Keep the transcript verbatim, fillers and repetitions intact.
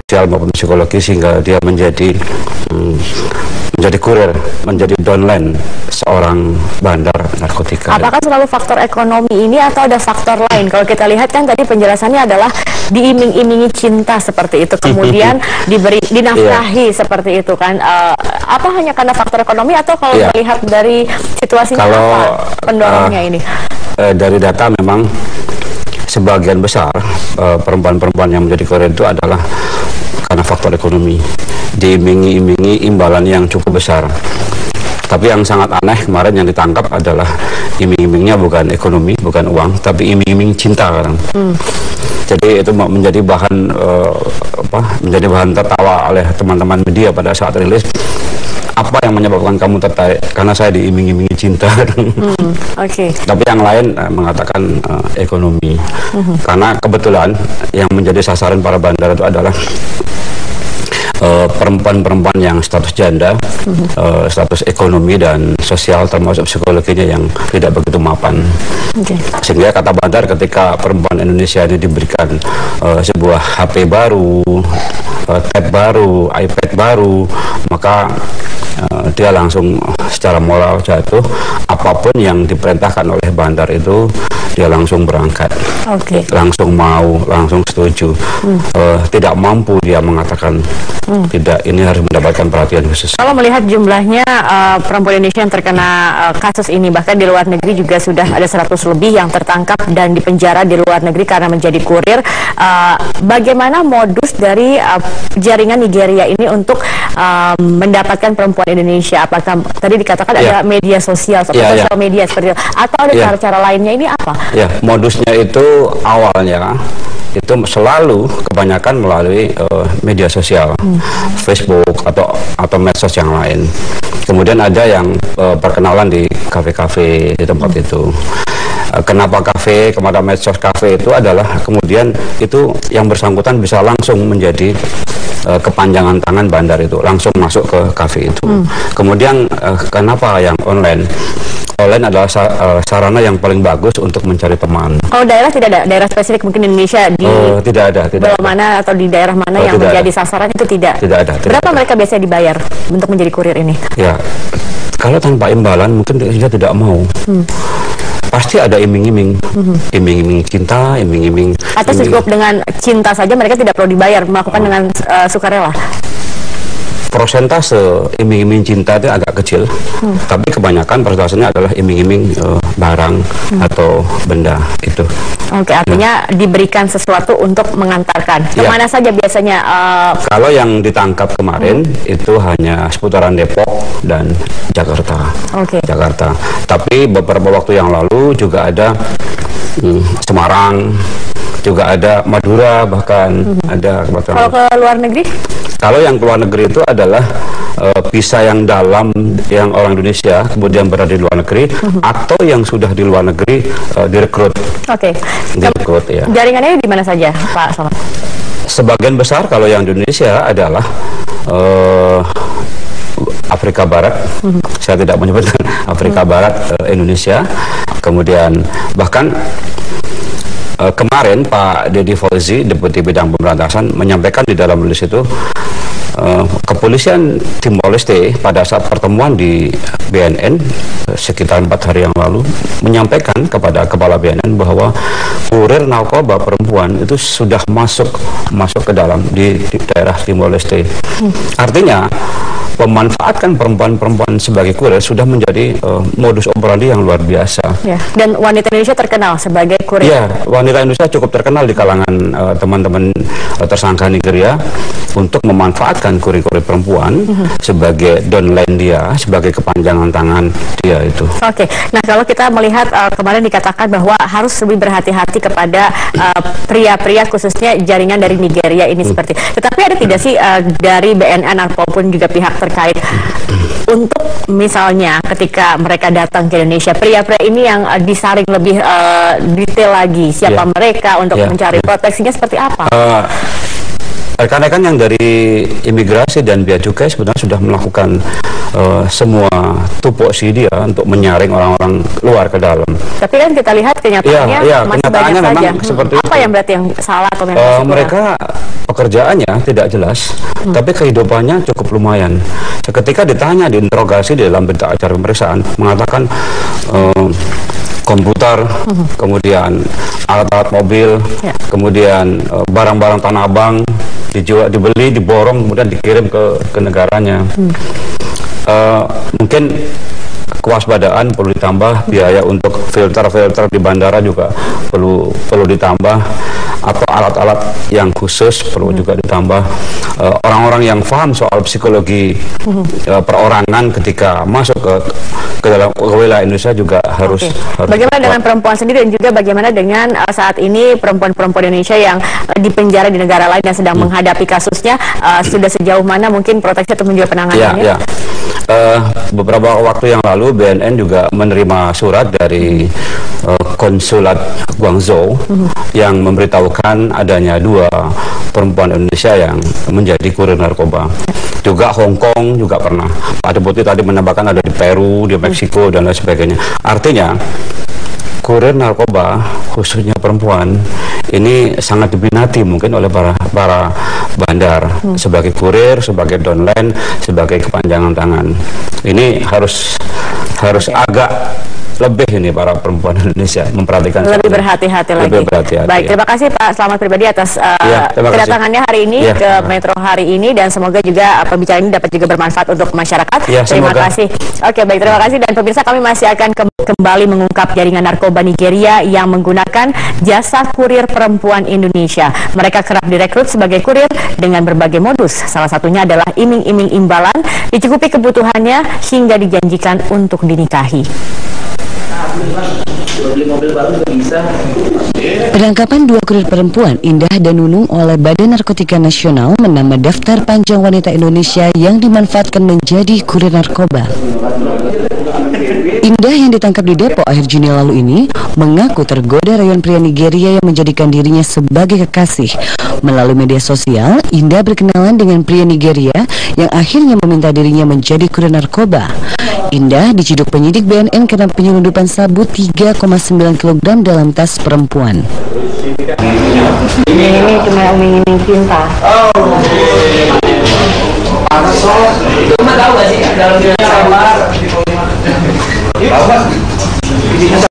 sosial maupun psikologi sehingga dia menjadi hmm, menjadi kurir, menjadi downline seorang bandar narkotika. Apakah selalu faktor ekonomi ini atau ada faktor lain? Kalau kita lihat kan tadi penjelasannya adalah diiming-imingi cinta seperti itu, kemudian diberi dinafkahi yeah. seperti itu kan. Uh, apa hanya karena faktor ekonomi atau kalau yeah. melihat dari situasinya kalau, apa pendorongnya uh, ini? Uh, dari data memang sebagian besar perempuan-perempuan uh, yang menjadi kurir itu adalah karena faktor ekonomi, diiming-imingi imbalan yang cukup besar. Tapi yang sangat aneh kemarin yang ditangkap adalah iming-imingnya bukan ekonomi, bukan uang, tapi iming-iming cinta kan. Hmm. Jadi itu menjadi bahan uh, apa? Menjadi bahan tertawa oleh teman-teman media pada saat rilis. Apa yang menyebabkan kamu tertarik? Karena saya diiming-imingi cinta. Hmm, Oke. Okay. Tapi yang lain uh, mengatakan uh, ekonomi. Hmm. Karena kebetulan yang menjadi sasaran para bandar itu adalah perempuan-perempuan uh, yang status janda, mm-hmm. uh, status ekonomi dan sosial termasuk psikologinya yang tidak begitu mapan. Okay. Sehingga kata bandar ketika perempuan Indonesia ini diberikan uh, sebuah H P baru, uh, tab baru, iPad baru, maka uh, dia langsung secara moral jatuh. Apapun yang diperintahkan oleh bandar itu dia langsung berangkat, okay. langsung mau, langsung setuju. Mm. Uh, tidak mampu dia mengatakan Hmm. tidak, ini harus mendapatkan perhatian khusus. Kalau melihat jumlahnya uh, perempuan Indonesia yang terkena uh, kasus ini, bahkan di luar negeri juga sudah ada seratus lebih yang tertangkap dan dipenjara di luar negeri karena menjadi kurir. Uh, bagaimana modus dari uh, jaringan Nigeria ini untuk uh, mendapatkan perempuan Indonesia? Apakah tadi dikatakan yeah. ada media sosial, seperti yeah, sosial yeah. media seperti itu, atau ada cara-cara yeah. lainnya? Ini apa? Ya, yeah. modusnya itu awalnya itu selalu kebanyakan melalui uh, media sosial, hmm. Facebook atau atau medsos yang lain. Kemudian ada yang uh, perkenalan di kafe-kafe di tempat hmm. itu. Uh, kenapa kafe, kepada medsos kafe itu adalah kemudian itu yang bersangkutan bisa langsung menjadi uh, kepanjangan tangan bandar itu, langsung masuk ke kafe itu. Hmm. Kemudian uh, kenapa yang online? Online adalah sarana yang paling bagus untuk mencari teman. Kalau daerah tidak ada, daerah spesifik mungkin Indonesia di oh, tidak ada, tidak ada. mana atau di daerah mana oh, yang menjadi ada. sasaran itu tidak. Tidak ada. Tidak Berapa ada. mereka biasanya dibayar untuk menjadi kurir ini? Ya, kalau tanpa imbalan mungkin dia tidak mau. Hmm. Pasti ada iming-iming, hmm. iming-iming cinta, iming-iming. Atau iming. cukup dengan cinta saja mereka tidak perlu dibayar, melakukan oh. dengan uh, sukarela. Persentase iming-iming cinta itu agak kecil, hmm. tapi kebanyakan persentasenya adalah iming-iming uh, barang hmm. atau benda itu. Oke, artinya nah. diberikan sesuatu untuk mengantarkan. Kemana ya. saja biasanya? Uh... Kalau yang ditangkap kemarin hmm. itu hanya seputaran Depok dan Jakarta. Okay. Jakarta. Tapi beberapa waktu yang lalu juga ada hmm, Semarang, juga ada Madura, bahkan hmm. ada. Kalau ke luar negeri? Kalau yang keluar negeri itu adalah uh, visa yang dalam yang orang Indonesia kemudian berada di luar negeri uh-huh. atau yang sudah di luar negeri uh, direkrut. Oke. Okay. Direkrut ya. Jaringannya di mana saja, Pak Somad? Sebagian besar kalau yang Indonesia adalah uh, Afrika Barat. Uh-huh. Saya tidak menyebutkan Afrika uh-huh. Barat, uh, Indonesia. Kemudian bahkan Uh, kemarin Pak Deddy Fauzi, Deputi Bidang Pemberantasan, menyampaikan di dalam rilis itu uh, kepolisian Timor Leste pada saat pertemuan di B N N uh, sekitar empat hari yang lalu menyampaikan kepada Kepala B N N bahwa kurir narkoba perempuan itu sudah masuk masuk ke dalam di, di daerah Timor Leste. Hmm. Artinya memanfaatkan perempuan-perempuan sebagai kurir sudah menjadi uh, modus operandi yang luar biasa. Ya. Dan wanita Indonesia terkenal sebagai kurir. Ya, wanita Indonesia cukup terkenal di kalangan teman-teman uh, uh, tersangka Nigeria untuk memanfaatkan kurir-kurir perempuan uh-huh. sebagai downline dia, sebagai kepanjangan tangan dia itu. Oke, okay. Nah kalau kita melihat uh, kemarin dikatakan bahwa harus lebih berhati-hati kepada uh, pria-pria khususnya jaringan dari Nigeria ini hmm. seperti. Tetapi ada tidak sih uh, dari B N N ataupun juga pihak terkait untuk misalnya ketika mereka datang ke Indonesia, pria-pria ini yang uh, disaring lebih uh, detail lagi siapa yeah. mereka untuk yeah. mencari yeah. proteksinya seperti apa? Uh, rekan-rekan yang dari imigrasi dan bea cukai sebenarnya sudah melakukan uh, semua tupoksi dia untuk menyaring orang-orang luar ke dalam. Tapi kan kita lihat kenyataannya ya, ya, masih kenyataannya banyak saja. Seperti Apa itu. yang berarti yang salah atau yang uh, mereka pekerjaannya tidak jelas, hmm. tapi kehidupannya cukup lumayan. Ketika ditanya, diinterogasi di dalam berita acara pemeriksaan, mengatakan uh, komputer, uh-huh. kemudian alat-alat mobil, ya. kemudian barang-barang uh, tanah abang dijual, dibeli, diborong, kemudian dikirim ke, ke negaranya. Hmm. Uh, mungkin kewaspadaan perlu ditambah, biaya untuk filter-filter di bandara juga perlu perlu ditambah, atau alat-alat yang khusus perlu hmm. juga ditambah. Orang-orang uh, yang paham soal psikologi hmm. uh, perorangan ketika masuk ke ke dalam ke wilayah Indonesia juga harus, okay. harus bagaimana dengan perempuan sendiri, dan juga bagaimana dengan uh, saat ini perempuan-perempuan Indonesia yang uh, dipenjara di negara lain dan sedang hmm. menghadapi kasusnya, uh, sudah sejauh mana mungkin proteksi atau juga penanganannya? Ya, ya. Uh, beberapa waktu yang lalu B N N juga menerima surat dari uh, konsulat Guangzhou mm-hmm. yang memberitahukan adanya dua perempuan Indonesia yang menjadi kurir narkoba. Juga Hong Kong juga pernah. Pak Deputi tadi menambahkan ada di Peru, di Meksiko, mm-hmm. dan lain sebagainya. Artinya kurir narkoba khususnya perempuan ini sangat diminati mungkin oleh para para bandar hmm. sebagai kurir, sebagai downline, sebagai kepanjangan tangan. Ini harus harus okay. agak lebih ini para perempuan Indonesia memperhatikan lebih berhati-hati lagi. Lebih berhati-hati, Baik, ya. Terima kasih Pak Slamet Pribadi atas uh, ya, kedatangannya hari ini ya. ke Metro hari ini, dan semoga juga uh, pembicaraan ini dapat juga bermanfaat untuk masyarakat. Ya, terima semoga. kasih. Oke, baik, terima kasih, dan pemirsa, kami masih akan ke kembali mengungkap jaringan narkoba Nigeria yang menggunakan jasa kurir perempuan Indonesia. Mereka kerap direkrut sebagai kurir dengan berbagai modus. Salah satunya adalah iming-iming imbalan, dicukupi kebutuhannya hingga dijanjikan untuk dinikahi. Penangkapan dua kurir perempuan, Indah dan Nunung, oleh Badan Narkotika Nasional menambah daftar panjang wanita Indonesia yang dimanfaatkan menjadi kurir narkoba. Indah yang ditangkap di Depok akhir Juni lalu ini mengaku tergoda rayuan pria Nigeria yang menjadikan dirinya sebagai kekasih. Melalui media sosial, Indah berkenalan dengan pria Nigeria yang akhirnya meminta dirinya menjadi kurir narkoba. Indah diciduk penyidik B N N karena penyelundupan sabu tiga koma sembilan kilogram dalam tas perempuan. Ini cuma iming-iming cinta. Oh. Cuma tahu gak sih dalam sabar.